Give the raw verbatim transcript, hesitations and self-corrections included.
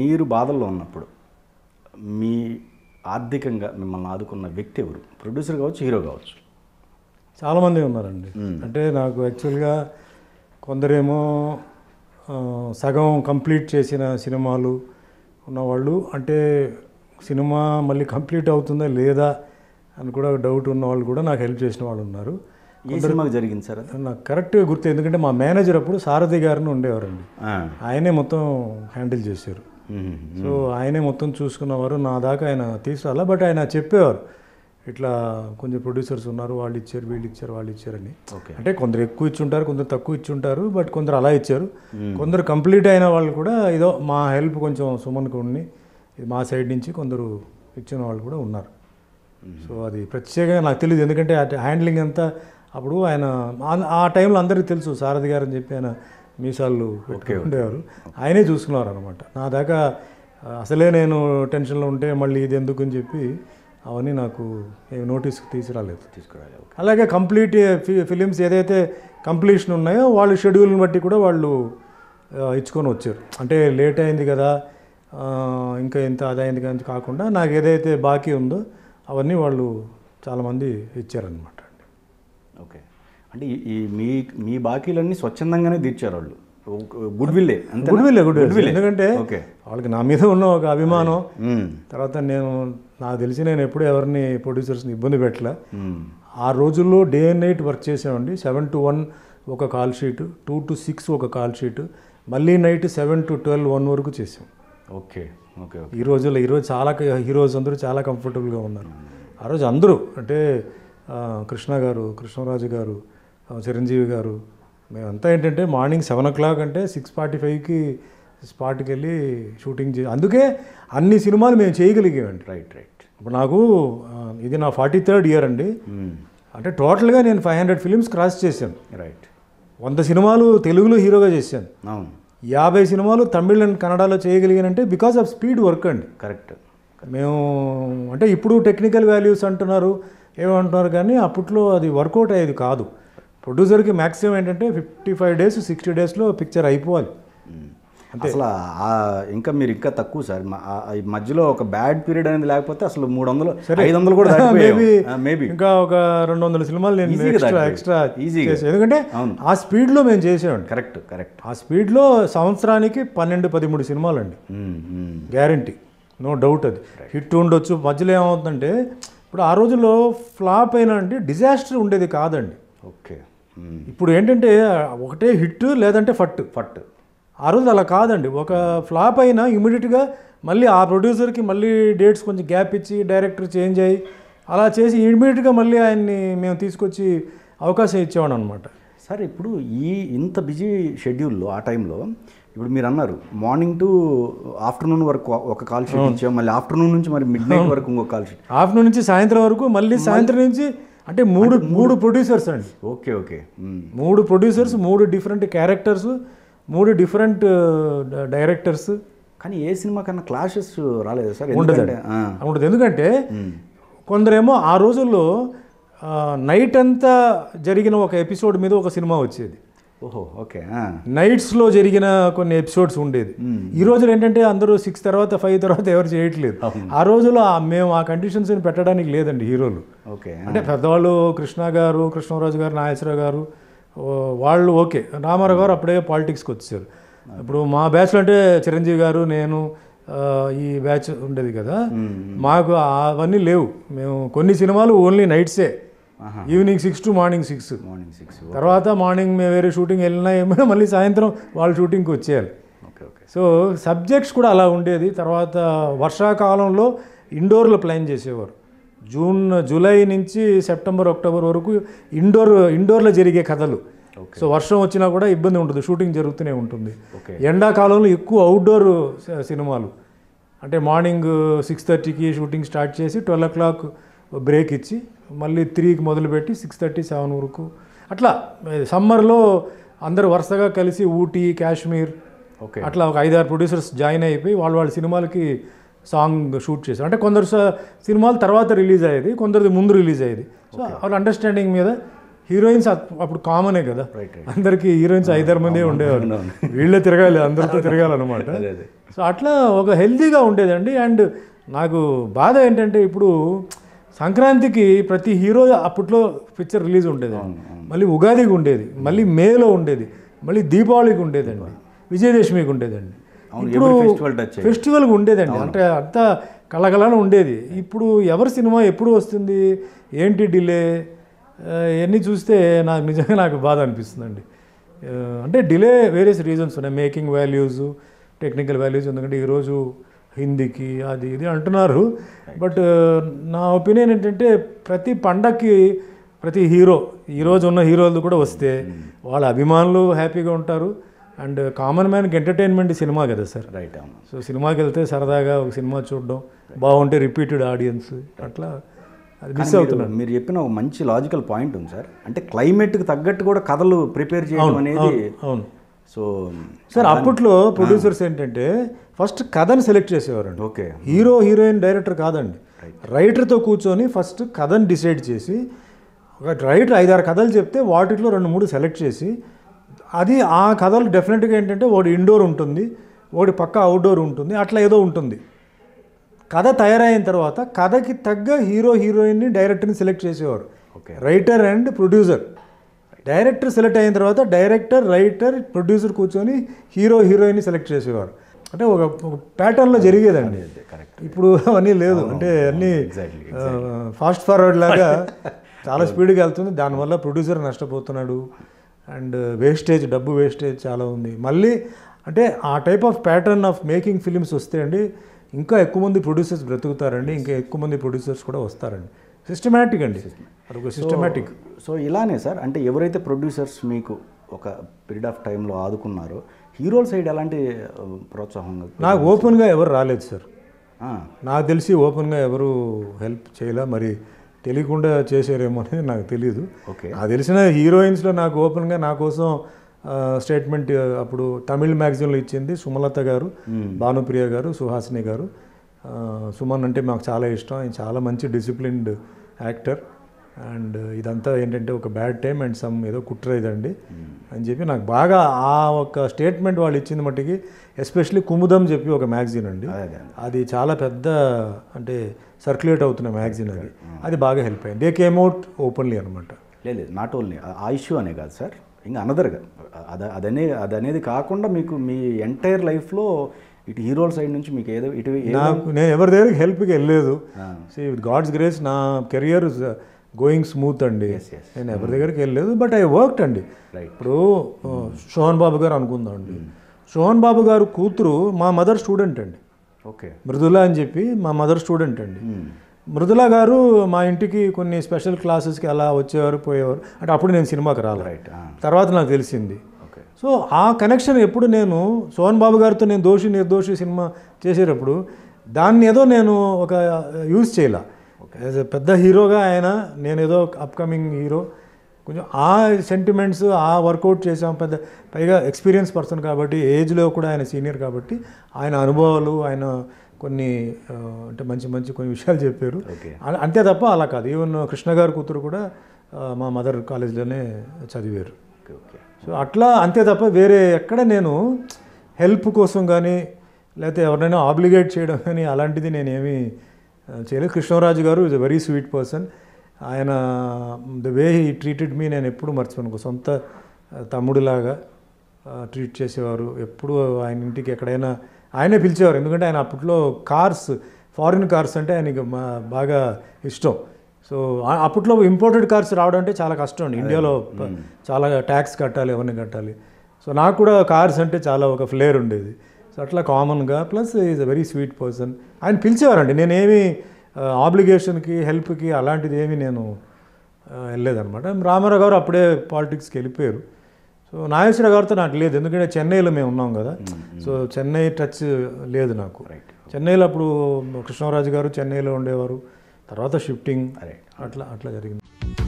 మీరు బాధల్లో ఉన్నప్పుడు మీ ఆర్థికంగా మిమ్మల్ని ఆదుకున్న వ్యక్తి ఎవరు? ప్రొడ్యూసర్ కావచ్చు, హీరో కావచ్చు. చాలామంది ఉన్నారండి. అంటే నాకు యాక్చువల్గా కొందరేమో సగం కంప్లీట్ చేసిన సినిమాలు ఉన్నవాళ్ళు, అంటే సినిమా మళ్ళీ కంప్లీట్ అవుతుందా లేదా అని కూడా డౌట్ ఉన్న వాళ్ళు కూడా నాకు హెల్ప్ చేసిన వాళ్ళు ఉన్నారు. ఈ సినిమాకి జరిగింది సార్? నాకు కరెక్ట్గా గుర్తు, ఎందుకంటే మా మేనేజర్ అప్పుడు సారథి గారిని ఉండేవారండి. ఆయనే మొత్తం హ్యాండిల్ చేశారు. సో ఆయనే మొత్తం చూసుకున్నవారు. నా దాకా ఆయన తీసుకురాలా, బట్ ఆయన చెప్పేవారు ఇట్లా కొంచెం ప్రొడ్యూసర్స్ ఉన్నారు, వాళ్ళు ఇచ్చారు, వీళ్ళు ఇచ్చారు, వాళ్ళు ఇచ్చారని. అంటే కొందరు ఎక్కువ ఇచ్చుంటారు, కొందరు తక్కువ ఇచ్చుంటారు, బట్ కొందరు అలా ఇచ్చారు. కొందరు కంప్లీట్ అయిన వాళ్ళు కూడా ఏదో మా హెల్ప్ కొంచెం సుమన్కి ఉండి మా సైడ్ నుంచి కొందరు ఇచ్చిన వాళ్ళు కూడా ఉన్నారు. సో అది ప్రత్యేకంగా నాకు తెలియదు, ఎందుకంటే హ్యాండ్లింగ్ అంతా అప్పుడు ఆయన ఆ టైంలో అందరికీ తెలుసు సారథి గారు అని చెప్పి ఆయన మీసాలు ఉండేవారు, ఆయనే చూసుకున్నారు అనమాట. నా దాకా అసలే నేను టెన్షన్లో ఉంటే మళ్ళీ ఇది ఎందుకు అని చెప్పి అవన్నీ నాకు నోటీస్కి తీసుకురాలేదు తీసుకురాలేదు అలాగే కంప్లీట్ ఫిలిమ్స్ ఏదైతే కంప్లీషన్ ఉన్నాయో వాళ్ళు షెడ్యూల్ని బట్టి కూడా వాళ్ళు ఇచ్చుకొని వచ్చారు. అంటే లేట్ అయింది కదా, ఇంకా ఎంత అదైంది కానీ కాకుండా నాకు ఏదైతే బాకీ ఉందో అవన్నీ వాళ్ళు చాలామంది ఇచ్చారనమాట. ఓకే, అంటే ఈ మీ మీ బాకీలన్నీ స్వచ్ఛందంగానే తీర్చారు వాళ్ళు. గుడ్ విల్లే గుడ్ విల్లే గుడ్ విల్ ఎందుకంటే వాళ్ళకి నా మీద ఉన్న ఒక అభిమానం. తర్వాత నేను నాకు తెలిసి నేను ఎప్పుడు ఎవరిని ప్రొడ్యూసర్స్ని ఇబ్బంది పెట్టలే. ఆ రోజుల్లో డే అండ్ నైట్ వర్క్ చేసామండి. సెవెన్ టు వన్ ఒక call sheet, two to six ఒక కాల్ షీట్, మళ్ళీ night seven to twelve one వరకు చేసాం. ఓకే ఓకే ఈ రోజుల్లో ఈరోజు చాలా హీరోస్ అందరూ చాలా కంఫర్టబుల్గా ఉన్నారు. ఆ రోజు అందరూ అంటే కృష్ణ గారు, కృష్ణరాజు గారు, చిరంజీవి గారు, మేమంతా ఏంటంటే మార్నింగ్ సెవెన్ ఓ క్లాక్ అంటే సిక్స్ ఫార్టీ ఫైవ్కి స్పాట్కి వెళ్ళి షూటింగ్ చే అందుకే అన్ని సినిమాలు మేము చేయగలిగామండి. రైట్ రైట్ ఇప్పుడు నాకు ఇది నా ఫార్టీ థర్డ్ ఇయర్ అండి. అంటే టోటల్గా నేను ఫైవ్ హండ్రెడ్ ఫిలిమ్స్ క్రాస్ చేశాను. రైట్ వంద సినిమాలు తెలుగులో హీరోగా చేశాను. అవును. యాభై సినిమాలు తమిళ్ అండ్ కన్నడలో చేయగలిగానంటే బికాస్ ఆఫ్ స్పీడ్ వర్క్ అండి. కరెక్ట్. మేము అంటే ఇప్పుడు టెక్నికల్ వాల్యూస్ అంటున్నారు, ఏమంటున్నారు, కానీ అప్పట్లో అది వర్కౌట్ అయ్యేది కాదు. ప్రొడ్యూసర్కి మ్యాక్సిమం ఏంటంటే ఫిఫ్టీ ఫైవ్ డేస్ సిక్స్టీ డేస్లో పిక్చర్ అయిపోవాలి. అసలు ఇంకా మీరు ఇంకా తక్కువ సార్. మధ్యలో ఒక బ్యాడ్ పీరియడ్ అనేది లేకపోతే అసలు మూడు వందలు ఐదు వందలు కూడా మేబీ మేబీ ఇంకా ఒక రెండు వందల సినిమాలు నేను ఎక్స్ట్రా ఎక్స్ట్రా ఈజీగా, ఎందుకంటే ఆ స్పీడ్లో మేము చేసేవాడి. కరెక్ట్ కరెక్ట్ ఆ స్పీడ్లో సంవత్సరానికి పన్నెండు పదమూడు సినిమాలు అండి, గ్యారంటీ, నో డౌట్. అది హిట్ ఉండొచ్చు. మధ్యలో ఏమవుతుందంటే ఇప్పుడు ఆ రోజుల్లో ఫ్లాప్ అయినా అంటే డిజాస్టర్ ఉండేది కాదండి. ఓకే. ఇప్పుడు ఏంటంటే ఒకటే హిట్ లేదంటే ఫట్ ఫట్ ఆ రోజు అలా కాదండి. ఒక ఫ్లాప్ అయినా ఇమీడియట్గా మళ్ళీ ఆ ప్రొడ్యూసర్కి మళ్ళీ డేట్స్ కొంచెం గ్యాప్ ఇచ్చి డైరెక్టర్ చేంజ్ అయ్యి అలా చేసి ఇమీడియట్గా మళ్ళీ ఆయన్ని మేము తీసుకొచ్చి అవకాశం ఇచ్చేవాడు అనమాట. సార్ ఇప్పుడు ఈ ఇంత బిజీ షెడ్యూల్లో ఆ టైంలో ఇప్పుడు మీరు అన్నారు మార్నింగ్ టు ఆఫ్టర్నూన్ వరకు ఒక కాల్ షీట్ ఇచ్చాం, మళ్ళీ ఆఫ్టర్నూన్ నుంచి మరి మిడ్ నైట్ వరకు ఇంకొక కాల్ షీట్, ఆఫ్టర్నూన్ నుంచి సాయంత్రం వరకు, మళ్ళీ సాయంత్రం నుంచి అంటే మూడు మూడు ప్రొడ్యూసర్స్ అండి. ఓకే ఓకే మూడు ప్రొడ్యూసర్స్, మూడు డిఫరెంట్ క్యారెక్టర్స్, మూడు డిఫరెంట్ డైరెక్టర్స్. కానీ ఏ సినిమా కన్నా క్లాషెస్ రాలేదు సార్? ఉండదు ఉండదు ఎందుకంటే కొందరేమో ఆ రోజుల్లో నైట్ అంతా జరిగిన ఒక ఎపిసోడ్ మీద ఒక సినిమా వచ్చేది. ఓహో ఓకే. నైట్స్లో జరిగిన కొన్ని ఎపిసోడ్స్ ఉండేది. ఈ రోజులు ఏంటంటే అందరూ సిక్స్ తర్వాత ఫైవ్ తర్వాత ఎవరు చేయట్లేదు. ఆ రోజుల్లో మేము ఆ కండిషన్స్ని పెట్టడానికి లేదండి హీరోలు. ఓకే. అంటే పెద్దవాళ్ళు కృష్ణ గారు, కృష్ణరాజు గారు, నాగేశ్వరరావు గారు వాళ్ళు ఓకే. రామారావు గారు అప్పుడే పాలిటిక్స్కి వచ్చారు. ఇప్పుడు మా బ్యాచ్లో అంటే చిరంజీవి గారు, నేను, ఈ బ్యాచ్ ఉండేది కదా, మాకు అవన్నీ లేవు. మేము కొన్ని సినిమాలు ఓన్లీ నైట్సే, evening six to morning six morning six తర్వాత మార్నింగ్ మేము వేరే షూటింగ్ వెళ్ళినా ఏమైనా మళ్ళీ సాయంత్రం వాళ్ళ షూటింగ్కి వచ్చేయాలి. Okay okay. సో సబ్జెక్ట్స్ కూడా అలా ఉండేది. తర్వాత వర్షాకాలంలో ఇండోర్లో ప్లాన్ చేసేవారు. జూన్ జూలై నుంచి సెప్టెంబర్ అక్టోబర్ వరకు ఇండోర్ ఇండోర్లో జరిగే కథలు. సో వర్షం వచ్చినా కూడా ఇబ్బంది ఉంటుంది, షూటింగ్ జరుగుతూనే ఉంటుంది. ఎండాకాలంలో ఎక్కువ అవుట్డోర్ సినిమాలు, అంటే మార్నింగ్ సిక్స్ థర్టీకి షూటింగ్ స్టార్ట్ చేసి ట్వెల్వ్ ఓ క్లాక్ బ్రేక్ ఇచ్చి మళ్ళీ త్రీకి మొదలుపెట్టి సిక్స్ థర్టీ సెవెన్ వరకు అట్లా. సమ్మర్లో అందరు వరుసగా కలిసి ఊటీ, కాశ్మీర్ ఓకే అట్లా ఒక ఐదారు ప్రొడ్యూసర్స్ జాయిన్ అయిపోయి వాళ్ళు వాళ్ళ సినిమాలకి సాంగ్ షూట్ చేశారు. అంటే కొందరు సినిమాలు తర్వాత రిలీజ్ అయ్యేది, కొందరిది ముందు రిలీజ్ అయ్యేది. సో వాళ్ళ అండర్స్టాండింగ్ మీద హీరోయిన్స్ అప్పుడు కామనే కదా, అందరికీ హీరోయిన్స్ ఐదారు మంది ఉండేవారు, వీళ్ళే తిరగాలి, అందరితో తిరగాలన్నమాట. సో అట్లా ఒక హెల్తీగా ఉండేదండి. అండ్ నాకు బాధ ఏంటంటే ఇప్పుడు సంక్రాంతికి ప్రతి హీరో అప్పట్లో పిక్చర్ రిలీజ్ ఉండేది, మళ్ళీ ఉగాదికి ఉండేది, మళ్ళీ మేలో ఉండేది, మళ్ళీ దీపావళికి ఉండేదండి, విజయదశమికి ఉండేదండి, ఇప్పుడు ఫెస్టివల్కి ఉండేదండి. అంటే అంతా కళకళను ఉండేది. ఇప్పుడు ఎవరి సినిమా ఎప్పుడు వస్తుంది, ఏంటి డిలే, ఇవన్నీ చూస్తే నాకు నిజంగా నాకు బాధ అనిపిస్తుందండి. అంటే డిలే వేరియస్ రీజన్స్ ఉన్నాయి, మేకింగ్ వాల్యూస్, టెక్నికల్ వాల్యూస్. ఎందుకంటే ఈరోజు హిందీకి అది ఇది అంటున్నారు. బట్ నా ఒపీనియన్ ఏంటంటే ప్రతి పండగకి ప్రతి హీరో ఈరోజు ఉన్న హీరోలు కూడా వస్తే వాళ్ళ అభిమానులు హ్యాపీగా ఉంటారు. అండ్ కామన్ మ్యాన్కి ఎంటర్టైన్మెంట్ సినిమా కదా సార్. రైట్. సో సినిమాకి వెళ్తే సరదాగా ఒక సినిమా చూడడం, బాగుంటే రిపీటెడ్ ఆడియన్స్, అట్లా అది మిస్ అవుతున్నాను. మీరు చెప్పిన ఒక మంచి లాజికల్ పాయింట్ ఉంది సార్. అంటే క్లైమేట్కి తగ్గట్టు కూడా కథలు ప్రిపేర్ చేయడం అనేది. అవును. సో సార్ అప్పట్లో ప్రొడ్యూసర్స్ ఏంటంటే ఫస్ట్ కథని సెలెక్ట్ చేసేవారండి. ఓకే. హీరో హీరోయిన్ డైరెక్టర్ కాదండి, రైటర్తో కూర్చొని ఫస్ట్ కథని డిసైడ్ చేసి, ఒక రైటర్ ఐదారు కథలు చెప్తే వాటిలో రెండు మూడు సెలెక్ట్ చేసి, అది ఆ కథలు డెఫినెట్గా ఏంటంటే ఒకటి ఇండోర్ ఉంటుంది, ఒకటి పక్క అవుట్డోర్ ఉంటుంది, అట్లా ఏదో ఉంటుంది. కథ తయారైన తర్వాత కథకి తగ్గ హీరో హీరోయిన్ని డైరెక్టర్ని సెలెక్ట్ చేసేవారు, writer and producer. Director select అయిన తర్వాత డైరెక్టర్, రైటర్, ప్రొడ్యూసర్ కూర్చొని హీరో హీరోయిన్ని సెలెక్ట్ చేసేవారు. అంటే ఒక ప్యాటర్న్లో జరిగేదండి. ఇప్పుడు అవన్నీ లేదు. అంటే అన్నీ ఫాస్ట్ ఫార్వర్డ్ లాగా చాలా స్పీడ్గా వెళ్తుంది. దానివల్ల ప్రొడ్యూసర్ నష్టపోతున్నాడు. అండ్ వేస్టేజ్, డబ్బు వేస్టేజ్ చాలా ఉంది. మళ్ళీ అంటే ఆ type of pattern of making films వస్తే అండి ఇంకా ఎక్కువ మంది ప్రొడ్యూసర్స్ బ్రతుకుతారండి, ఇంకా ఎక్కువ మంది ప్రొడ్యూసర్స్ కూడా వస్తారండి. సిస్టమేటిక్ అండి, అదొక సిస్టమేటిక్. సో ఇలానే సార్, అంటే ఎవరైతే ప్రొడ్యూసర్స్ మీకు ఒక పీరియడ్ ఆఫ్ టైంలో ఆదుకున్నారో హీరోల సైడ్ ఎలాంటి ప్రోత్సాహం? నాకు ఓపెన్గా ఎవరు రాలేదు సార్. నాకు తెలిసి ఓపెన్గా ఎవరు హెల్ప్ చేయలే. మరి తెలియకుండా చేసారేమో అనేది నాకు తెలియదు. ఓకే. నాకు తెలిసిన హీరోయిన్స్లో నాకు ఓపెన్గా నా కోసం స్టేట్మెంట్ అప్పుడు తమిళ్ మ్యాగజైన్లో ఇచ్చింది సుమలత గారు, భానుప్రియ గారు, సుహాసిని గారు. సుమన్ అంటే మాకు చాలా ఇష్టం, ఆయన చాలా మంచి డిసిప్లిన్డ్ యాక్టర్. అండ్ ఇదంతా ఏంటంటే ఒక బ్యాడ్ టైం అండ్ సమ్ ఏదో కుట్ర ఇదండి అని చెప్పి నాకు బాగా ఆ ఒక స్టేట్మెంట్ వాళ్ళు ఇచ్చింది మట్టికి. ఎస్పెషలీ కుముదం చెప్పి ఒక మ్యాగజైన్ అండి, అది చాలా పెద్ద అంటే సర్క్యులేట్ అవుతున్న మ్యాగజైన్, అది అది బాగా హెల్ప్ అయింది. దే కేమ్ అవుట్ ఓపెన్లీ అనమాట. లేదు, నాట్ ఓన్లీ ఆ ఇష్యూ అనే కాదు సార్, ఇంకా అనదర్గా అద అదనే అదనేది కాకుండా మీకు మీ ఎంటైర్ లైఫ్లో ఇటు హీరోల సైడ్ నుంచి మీకు ఏదో ఇటు నాకు నేను ఎవరి దగ్గరికి హెల్ప్కి వెళ్ళలేదు. సి విత్ గాడ్స్ గ్రేస్ నా కెరియర్ గోయింగ్ స్మూత్ అండి. నేను ఎవరి దగ్గరికి వెళ్ళలేదు. బట్ ఐ వర్క్డ్ అండి. ఇప్పుడు సోహన్ బాబు గారు అనుకుందాం అండి, సోహన్ బాబు గారు కూతురు మా మదర్ స్టూడెంట్ అండి. ఓకే. మృదుల అని చెప్పి మా మదర్ స్టూడెంట్ అండి. మృదుల గారు మా ఇంటికి కొన్ని స్పెషల్ క్లాసెస్కి అలా వచ్చేవారు, పోయేవారు. అంటే అప్పుడు నేను సినిమాకి రాలేదు, తర్వాత నాకు తెలిసింది. సో ఆ కనెక్షన్ ఎప్పుడు నేను సోహన్ బాబు గారితో నేను దోషి నిర్దోషి సినిమా చేసేటప్పుడు దాన్ని ఏదో నేను ఒక యూజ్ చేయాల. యాజ్ ఎ పెద్ద హీరోగా ఆయన, నేను ఏదో అప్కమింగ్ హీరో, కొంచెం ఆ సెంటిమెంట్స్ ఆ వర్కౌట్ చేసాం. పెద్ద పైగా ఎక్స్పీరియన్స్ పర్సన్ కాబట్టి, ఏజ్లో కూడా ఆయన సీనియర్ కాబట్టి ఆయన అనుభవాలు, ఆయన కొన్ని అంటే మంచి మంచి కొన్ని విషయాలు చెప్పారు. అంతే తప్ప అలా కాదు. ఈవెన్ కృష్ణ గారి కూతురు కూడా మా మదర్ కాలేజ్లోనే చదివారు. సో అట్లా అంతే తప్ప వేరే ఎక్కడ నేను హెల్ప్ కోసం కానీ లేకపోతే ఎవరినైనా ఆబ్లిగేట్ చేయడం కానీ అలాంటిది నేనేమీ చేయలేదు. Krishnaraju garu is a very sweet person. ఆయన the way he treated me నేను ఎప్పుడు మర్చిపోను. సొంత తమ్ముడిలాగా ట్రీట్ చేసేవారు. ఎప్పుడు ఆయన ఇంటికి ఎక్కడైనా ఆయనే పిలిచేవారు. ఎందుకంటే ఆయన అప్పట్లో కార్స్, ఫారిన్ కార్స్ అంటే ఆయనకి బాగా ఇష్టం. సో అప్పట్లో ఇంపోర్టెడ్ కార్స్ రావడం అంటే చాలా కష్టం అండి. ఇండియాలో చాలా ట్యాక్స్ కట్టాలి, ఎవరిని కట్టాలి. సో నాకు కూడా కార్స్ అంటే చాలా ఒక ఫ్లేర్ ఉండేది. సో అట్లా కామన్గా, plus is a very sweet person. ఆయన పిలిచేవారండి. నేనేమి ఆబ్లిగేషన్కి, హెల్ప్కి అలాంటిది ఏమీ నేను వెళ్ళలేదన్నమాట. రామారావు గారు అప్పుడే పాలిటిక్స్కి వెళ్ళిపోయారు. సో నాగేశ్వర గారితో నాకు లేదు, ఎందుకంటే చెన్నైలో మేము ఉన్నాం కదా. సో చెన్నై టచ్ లేదు నాకు. చెన్నైలో అప్పుడు కృష్ణరాజు గారు చెన్నైలో ఉండేవారు, తర్వాత షిఫ్టింగ్ అట్లా అట్లా జరిగింది.